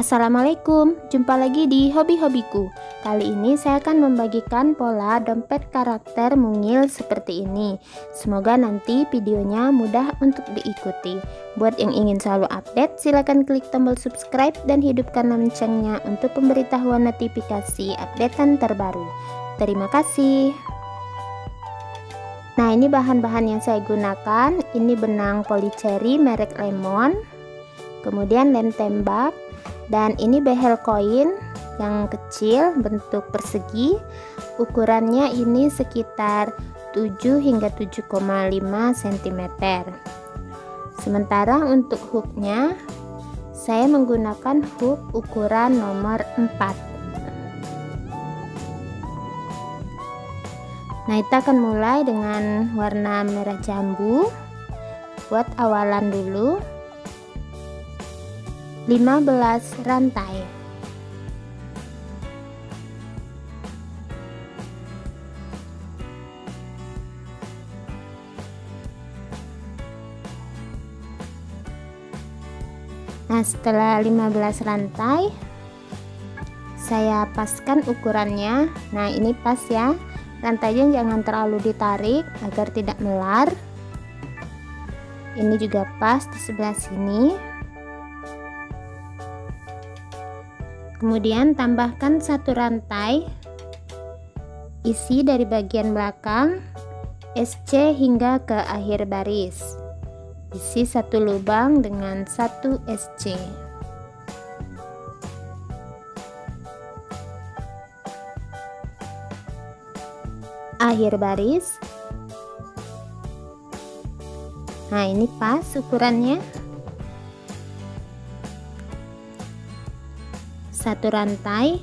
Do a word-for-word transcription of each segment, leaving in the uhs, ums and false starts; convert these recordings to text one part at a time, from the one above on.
Assalamualaikum, jumpa lagi di hobi-hobiku. Kali ini saya akan membagikan pola dompet karakter mungil seperti ini. Semoga nanti videonya mudah untuk diikuti. Buat yang ingin selalu update, silakan klik tombol subscribe dan hidupkan loncengnya untuk pemberitahuan notifikasi updatean terbaru. Terima kasih. Nah, ini bahan-bahan yang saya gunakan. Ini benang polycherry merek Lemon, kemudian lem tembak, dan ini behel koin yang kecil bentuk persegi. Ukurannya ini sekitar tujuh hingga tujuh koma lima sentimeter. Sementara untuk hooknya, saya menggunakan hook ukuran nomor empat. Nah, kita akan mulai dengan warna merah jambu. Buat awalan dulu lima belas rantai. Nah, setelah lima belas rantai, saya paskan ukurannya. Nah, ini pas ya. Rantainya jangan terlalu ditarik agar tidak melar. Ini juga pas di sebelah sini. Kemudian tambahkan satu rantai isi dari bagian belakang S C hingga ke akhir baris. Isi satu lubang dengan satu S C. Akhir baris. Nah, ini pas ukurannya. Satu rantai,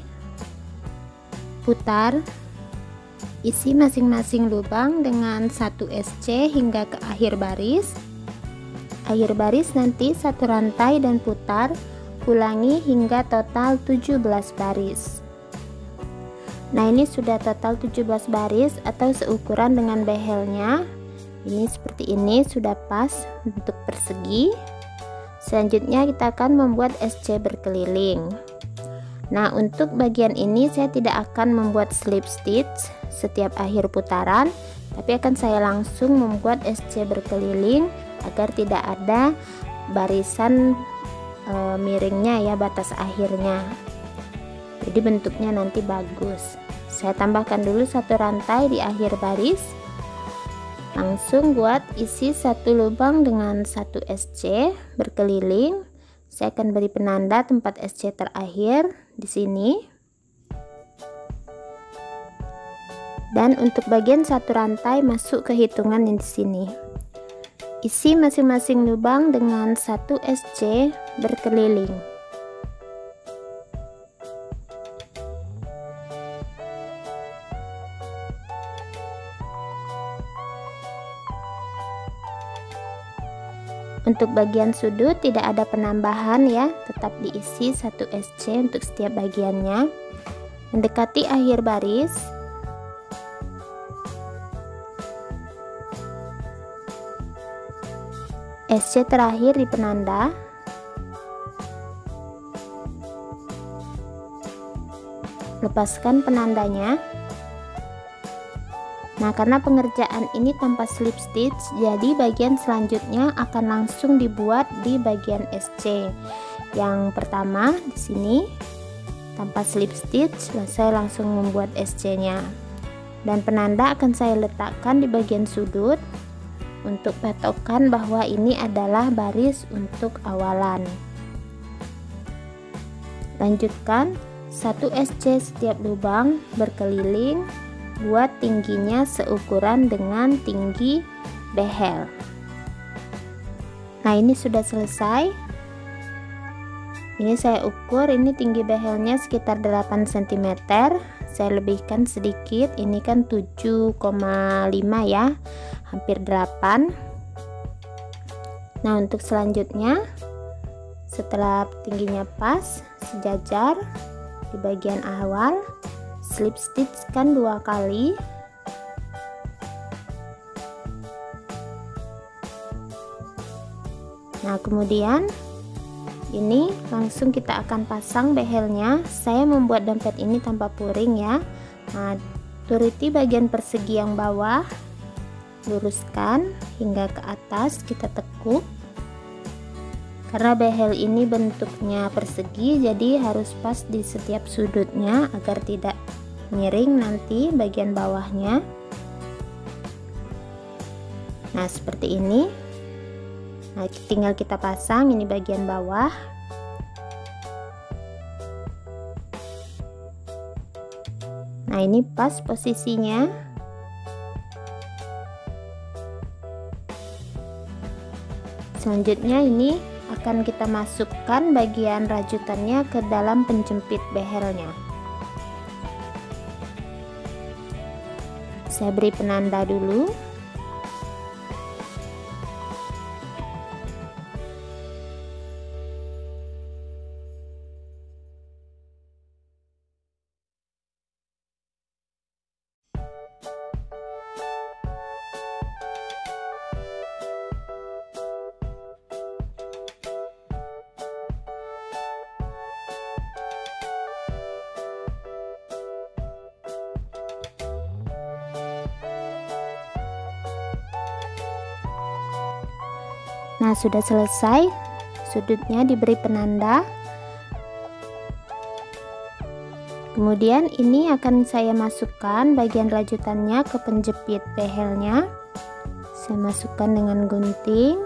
putar, isi masing-masing lubang dengan satu S C hingga ke akhir baris. Akhir baris nanti satu rantai dan putar, ulangi hingga total tujuh belas baris. Nah, ini sudah total tujuh belas baris atau seukuran dengan behelnya. Ini seperti ini, sudah pas untuk persegi. Selanjutnya kita akan membuat S C berkeliling. Nah, untuk bagian ini saya tidak akan membuat slip stitch setiap akhir putaran, tapi akan saya langsung membuat S C berkeliling agar tidak ada barisan e, miringnya ya, batas akhirnya. Jadi bentuknya nanti bagus. Saya tambahkan dulu satu rantai di akhir baris. Langsung buat isi satu lubang dengan satu S C berkeliling. Saya akan beri penanda tempat S C terakhir di sini. Dan untuk bagian satu rantai masuk ke hitungan yang di sini. Isi masing-masing lubang dengan satu S C berkeliling. Untuk bagian sudut tidak ada penambahan ya, tetap diisi satu S C untuk setiap bagiannya. Mendekati akhir baris, S C terakhir di penanda. Lepaskan penandanya. Nah, karena pengerjaan ini tanpa slip stitch, jadi bagian selanjutnya akan langsung dibuat di bagian S C. Yang pertama di sini tanpa slip stitch, saya langsung membuat S C-nya. Dan penanda akan saya letakkan di bagian sudut untuk patokan bahwa ini adalah baris untuk awalan. Lanjutkan satu S C setiap lubang berkeliling. Buat tingginya seukuran dengan tinggi behel. Nah, ini sudah selesai. Ini saya ukur, ini tinggi behelnya sekitar delapan sentimeter. Saya lebihkan sedikit, ini kan tujuh koma lima ya, hampir delapan. Nah, untuk selanjutnya, setelah tingginya pas sejajar di bagian awal, slip stitch kan dua kali. Nah, kemudian ini langsung kita akan pasang behelnya. Saya membuat dompet ini tanpa puring ya. Nah, turuti bagian persegi yang bawah, luruskan hingga ke atas, kita tekuk. Karena behel ini bentuknya persegi, jadi harus pas di setiap sudutnya agar tidak miring nanti bagian bawahnya. Nah, seperti ini. Nah, tinggal kita pasang ini bagian bawah. Nah, ini pas posisinya. Selanjutnya ini akan kita masukkan bagian rajutannya ke dalam penjepit behelnya. Saya beri penanda dulu. Nah, sudah selesai, sudutnya diberi penanda. Kemudian ini akan saya masukkan bagian rajutannya ke penjepit behelnya. Saya masukkan dengan gunting.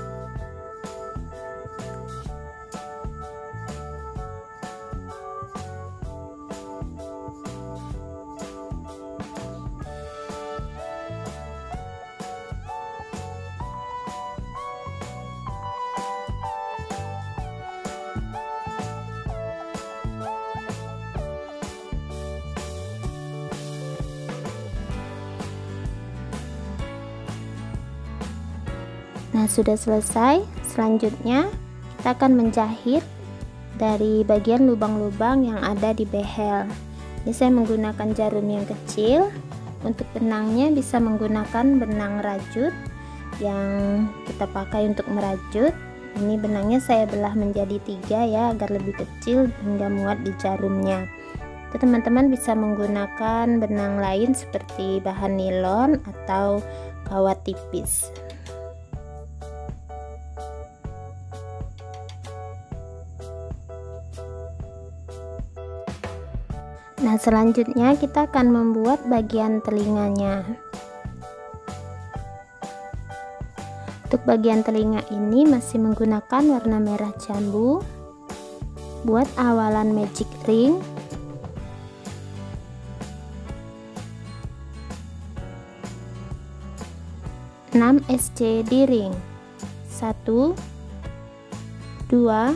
Nah, sudah selesai. Selanjutnya kita akan menjahit dari bagian lubang-lubang yang ada di behel. Ini saya menggunakan jarum yang kecil. Untuk benangnya bisa menggunakan benang rajut yang kita pakai untuk merajut. Ini benangnya saya belah menjadi tiga ya, agar lebih kecil hingga muat di jarumnya. Teman-teman bisa menggunakan benang lain seperti bahan nilon atau kawat tipis. Nah, selanjutnya kita akan membuat bagian telinganya. Untuk bagian telinga ini masih menggunakan warna merah jambu. Buat awalan magic ring. enam S C di ring. satu, dua,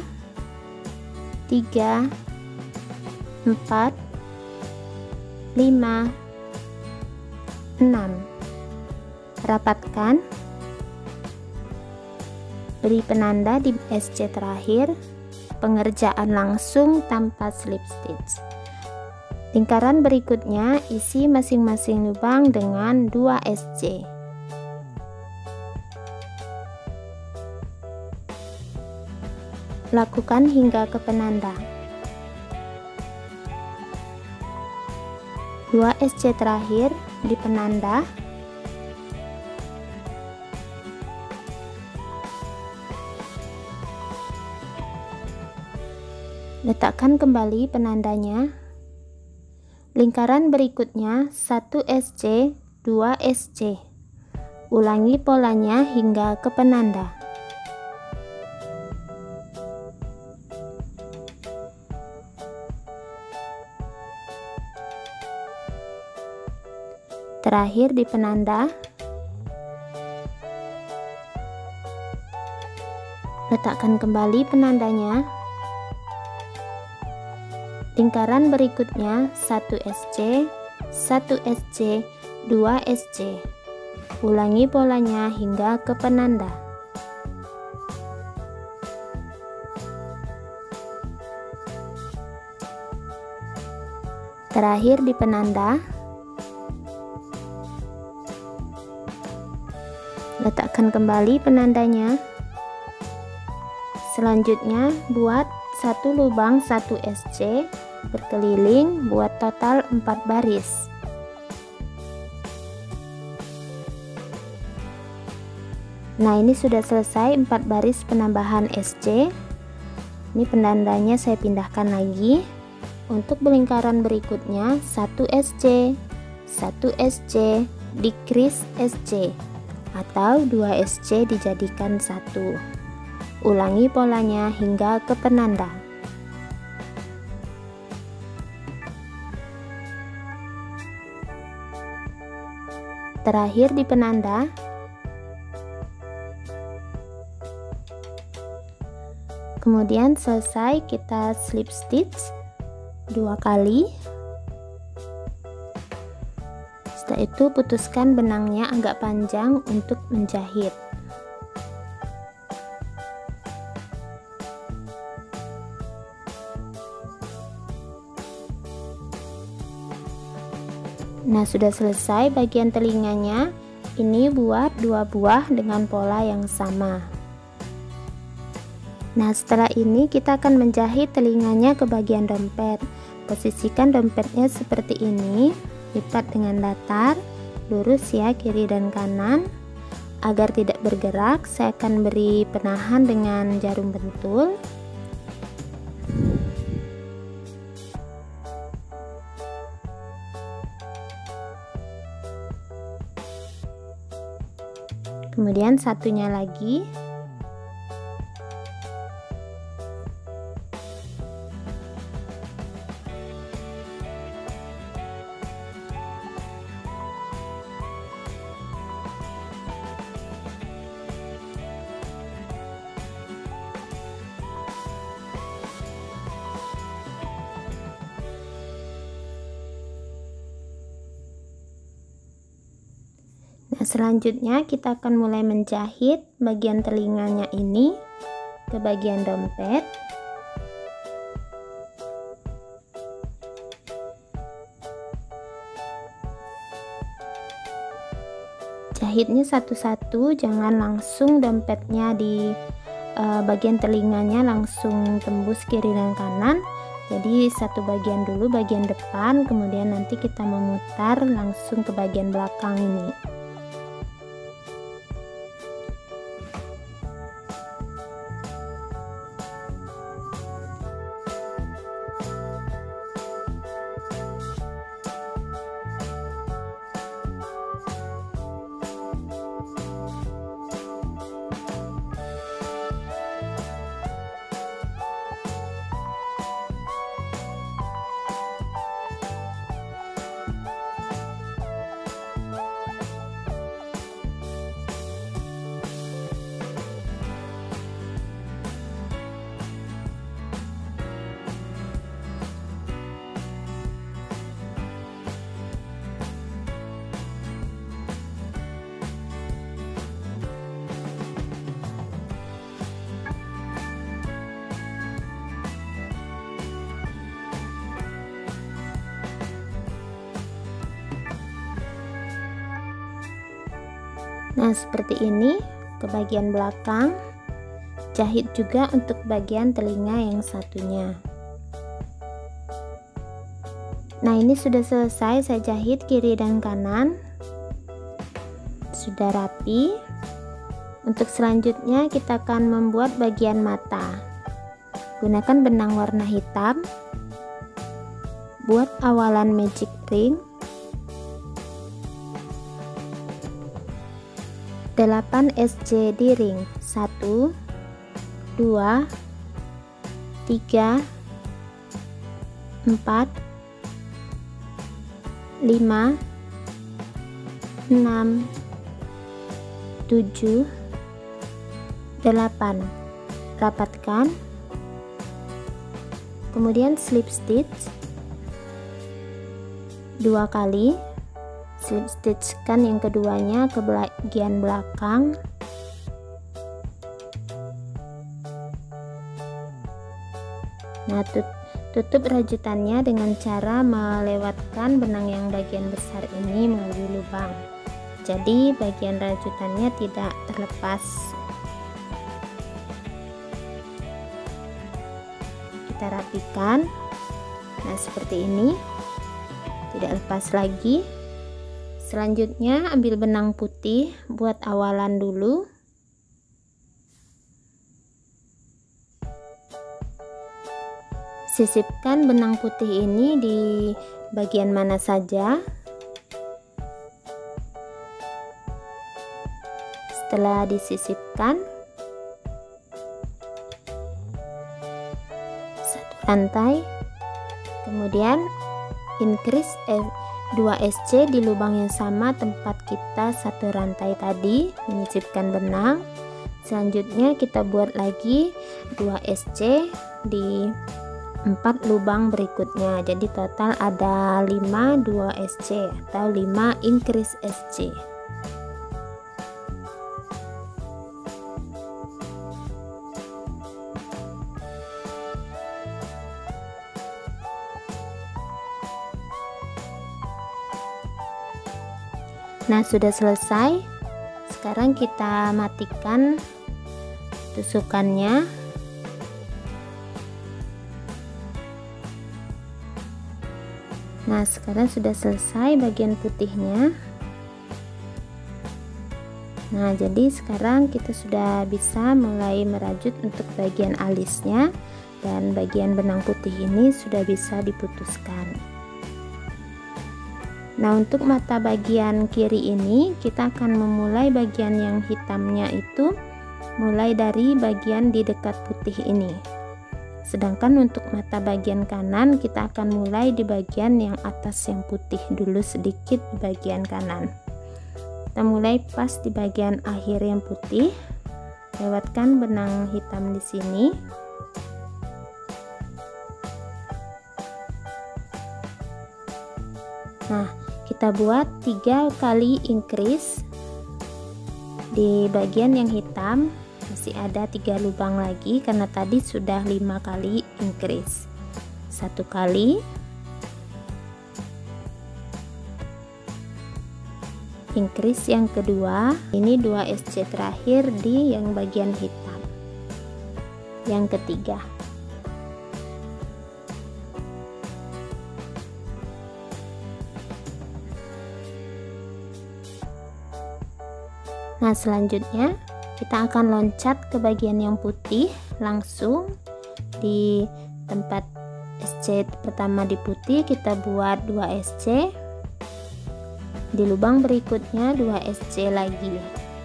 tiga, empat, lima, enam. Rapatkan, beri penanda di S C terakhir. Pengerjaan langsung tanpa slip stitch. Lingkaran berikutnya isi masing-masing lubang dengan dua S C. Lakukan hingga ke penanda. dua S C terakhir di penanda. Letakkan kembali penandanya. Lingkaran berikutnya satu S C, dua S C. Ulangi polanya hingga ke penanda. Terakhir di penanda, letakkan kembali penandanya. Lingkaran berikutnya satu S C, satu S C, dua S C. Ulangi polanya hingga ke penanda. Terakhir di penanda, letakkan kembali penandanya. Selanjutnya buat satu lubang satu S C berkeliling, buat total empat baris. Nah, ini sudah selesai empat baris penambahan S C. Ini penandanya saya pindahkan lagi. Untuk lingkaran berikutnya satu S C, satu S C, decrease S C, atau dua S C dijadikan satu. Ulangi polanya hingga ke penanda. Terakhir di penanda, kemudian selesai kita slip stitch dua kali. Setelah itu putuskan benangnya agak panjang untuk menjahit. Nah, sudah selesai bagian telinganya. Ini buat dua buah dengan pola yang sama. Nah, setelah ini kita akan menjahit telinganya ke bagian dompet. Posisikan dompetnya seperti ini, lipat dengan datar, lurus ya, kiri dan kanan. Agar tidak bergerak, saya akan beri penahan dengan jarum pentul. Kemudian satunya lagi. Nah, selanjutnya kita akan mulai menjahit bagian telinganya ini ke bagian dompet. Jahitnya satu-satu, jangan langsung dompetnya di uh, bagian telinganya langsung tembus kiri dan kanan. Jadi satu bagian dulu, bagian depan, kemudian nanti kita memutar langsung ke bagian belakang ini. Nah, seperti ini ke bagian belakang. Jahit juga untuk bagian telinga yang satunya. Nah, ini sudah selesai saya jahit kiri dan kanan. Sudah rapi. Untuk selanjutnya kita akan membuat bagian mata. Gunakan benang warna hitam. Buat awalan magic ring. delapan S C di ring. satu, dua, tiga, empat, lima, enam, tujuh, delapan. Rapatkan. Kemudian slip stitch dua kali. Slip stitch kan yang keduanya ke bagian belakang. Nah, tut tutup rajutannya dengan cara melewatkan benang yang bagian besar ini melalui lubang. Jadi bagian rajutannya tidak terlepas. kita rapikan. Nah, seperti ini, tidak lepas lagi. Selanjutnya ambil benang putih, buat awalan dulu. Sisipkan benang putih ini di bagian mana saja. Setelah disisipkan, satu rantai, kemudian increase dua S C di lubang yang sama tempat kita satu rantai tadi menyisipkan benang. Selanjutnya kita buat lagi dua S C di empat lubang berikutnya, jadi total ada lima dua S C atau lima increase S C. Nah, sudah selesai. Sekarang kita matikan tusukannya. Nah, sekarang sudah selesai bagian putihnya. Nah, jadi sekarang kita sudah bisa mulai merajut untuk bagian alisnya, dan bagian benang putih ini sudah bisa diputuskan. Nah, untuk mata bagian kiri ini kita akan memulai bagian yang hitamnya itu mulai dari bagian di dekat putih ini. Sedangkan untuk mata bagian kanan kita akan mulai di bagian yang atas yang putih dulu, sedikit di bagian kanan. Kita mulai pas di bagian akhir yang putih, lewatkan benang hitam di sini. Nah, kita buat tiga kali increase di bagian yang hitam. Masih ada tiga lubang lagi karena tadi sudah lima kali increase. Satu kali, increase yang kedua, ini dua S C terakhir di yang bagian hitam. Yang ketiga, nah selanjutnya kita akan loncat ke bagian yang putih, langsung di tempat S C pertama di putih kita buat dua S C, di lubang berikutnya dua S C lagi.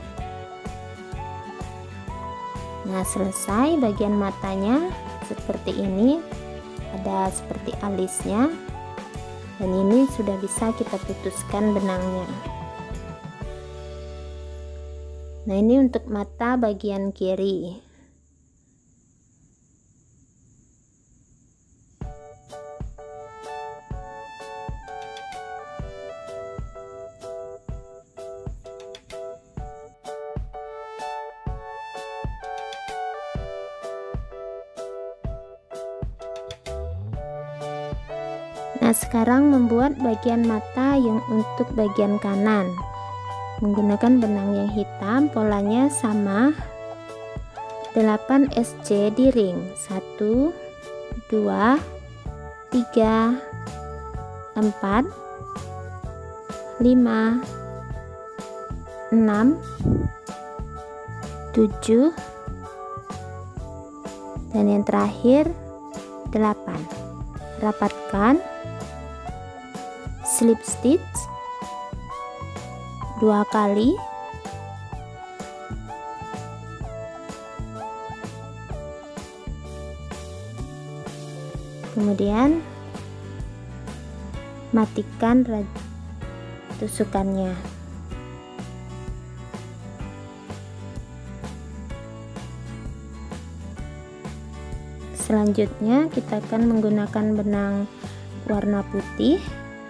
Nah, selesai bagian matanya seperti ini, ada seperti alisnya, dan ini sudah bisa kita putuskan benangnya. Nah, ini untuk mata bagian kiri. Nah, sekarang membuat bagian mata yang untuk bagian kanan. Menggunakan benang yang hitam, polanya sama, delapan S C di ring, satu, dua, tiga, empat, lima, enam, tujuh, dan yang terakhir delapan. Rapatkan, slip stitch dua kali, kemudian matikan tusukannya. Selanjutnya kita akan menggunakan benang warna putih.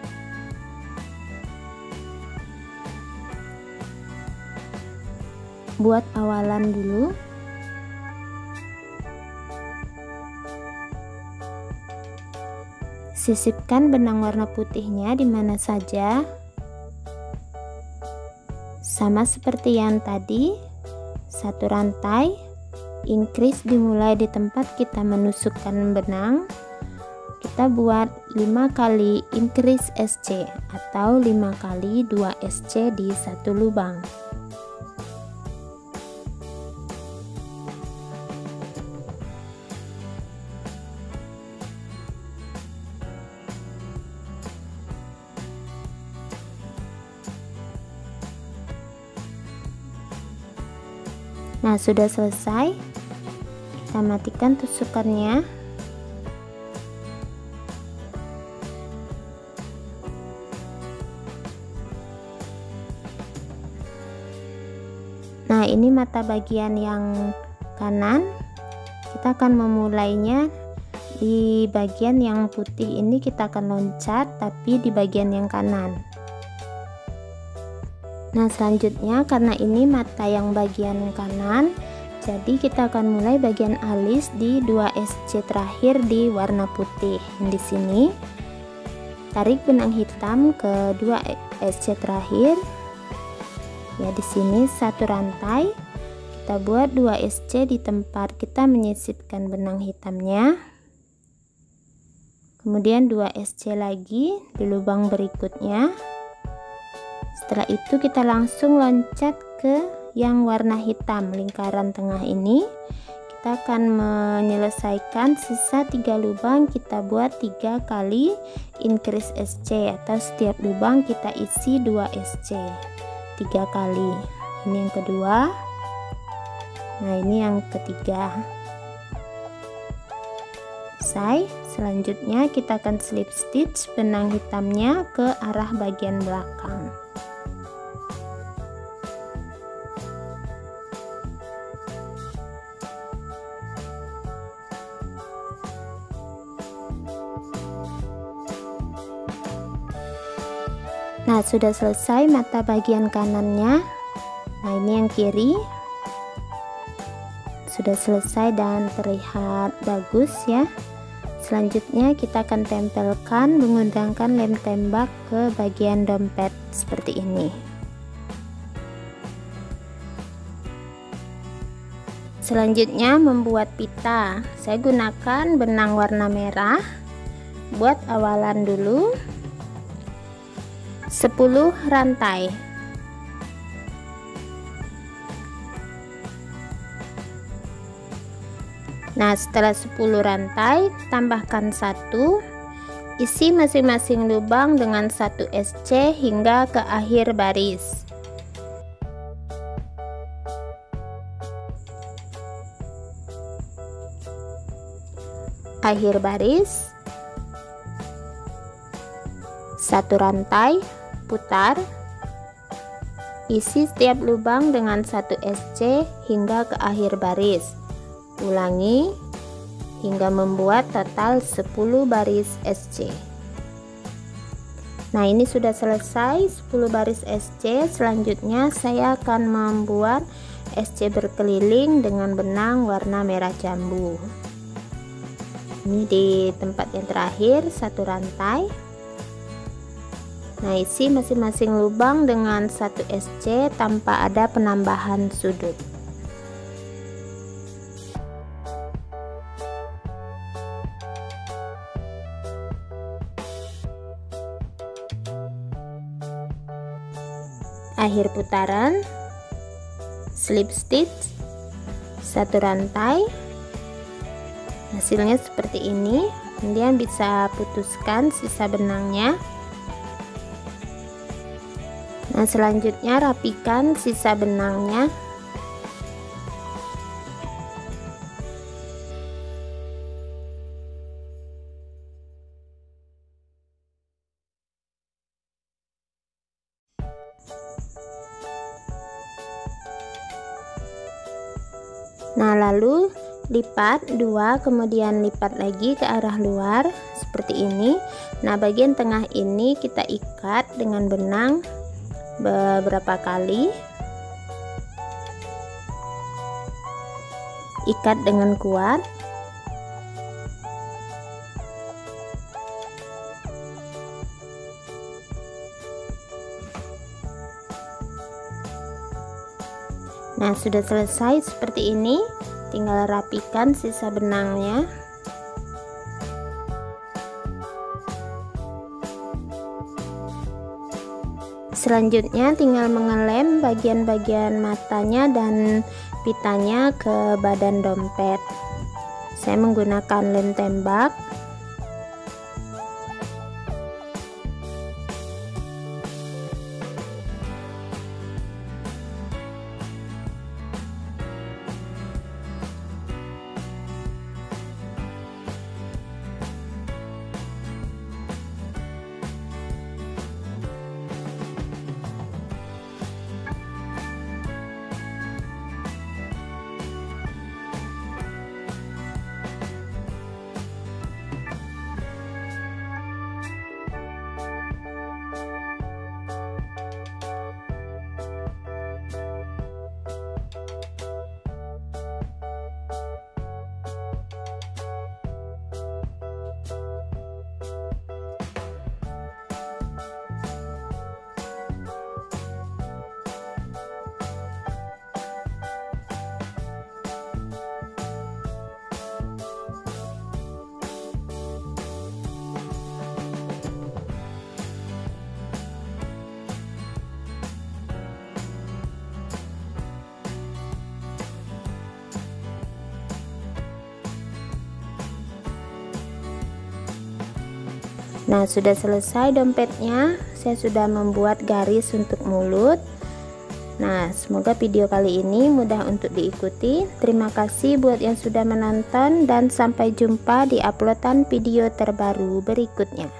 Buat awalan dulu. Sisipkan benang warna putihnya di mana saja. Sama seperti yang tadi, satu rantai, increase dimulai di tempat kita menusukkan benang. Kita buat lima kali increase S C atau lima kali dua S C di satu lubang. Nah, sudah selesai. Kita matikan tusukannya. Nah, ini mata bagian yang kanan. Kita akan memulainya di bagian yang putih ini. Kita akan loncat tapi di bagian yang kanan. Nah, selanjutnya karena ini mata yang bagian kanan, jadi kita akan mulai bagian alis di dua S C terakhir di warna putih. Di sini tarik benang hitam ke dua S C terakhir. Ya, di sini satu rantai. Kita buat dua S C di tempat kita menyisipkan benang hitamnya. Kemudian dua S C lagi di lubang berikutnya. Setelah itu kita langsung loncat ke yang warna hitam, lingkaran tengah ini. Kita akan menyelesaikan sisa tiga lubang. Kita buat tiga kali increase S C atau setiap lubang kita isi dua S C tiga kali. Ini yang kedua. Nah, ini yang ketiga. Selesai. Selanjutnya kita akan slip stitch benang hitamnya ke arah bagian belakang. Nah, sudah selesai mata bagian kanannya. Nah, ini yang kiri. Sudah selesai dan terlihat bagus ya. Selanjutnya kita akan tempelkan menggunakan lem tembak ke bagian dompet seperti ini. Selanjutnya membuat pita. Saya gunakan benang warna merah. Buat awalan dulu sepuluh rantai. Nah, setelah sepuluh rantai, tambahkan satu, isi masing-masing lubang dengan satu S C hingga ke akhir baris. Akhir baris, satu rantai, putar, isi setiap lubang dengan satu S C hingga ke akhir baris. Ulangi hingga membuat total sepuluh baris S C. Nah, ini sudah selesai sepuluh baris S C. Selanjutnya saya akan membuat S C berkeliling dengan benang warna merah jambu. Ini di tempat yang terakhir, satu rantai. Nah, isi masing-masing lubang dengan satu S C tanpa ada penambahan sudut. Akhir putaran, slip stitch, satu rantai. Hasilnya seperti ini. Kemudian bisa putuskan sisa benangnya. Nah, selanjutnya rapikan sisa benangnya. Nah, lalu lipat dua, kemudian lipat lagi ke arah luar seperti ini. Nah, bagian tengah ini kita ikat dengan benang beberapa kali. Ikat dengan kuat. Nah, sudah selesai seperti ini. tinggal rapikan sisa benangnya. Selanjutnya tinggal mengelem bagian-bagian matanya dan pitanya ke badan dompet. Saya menggunakan lem tembak. Nah, sudah selesai dompetnya. Saya sudah membuat garis untuk mulut. Nah, semoga video kali ini mudah untuk diikuti. Terima kasih buat yang sudah menonton dan sampai jumpa di uploadan video terbaru berikutnya.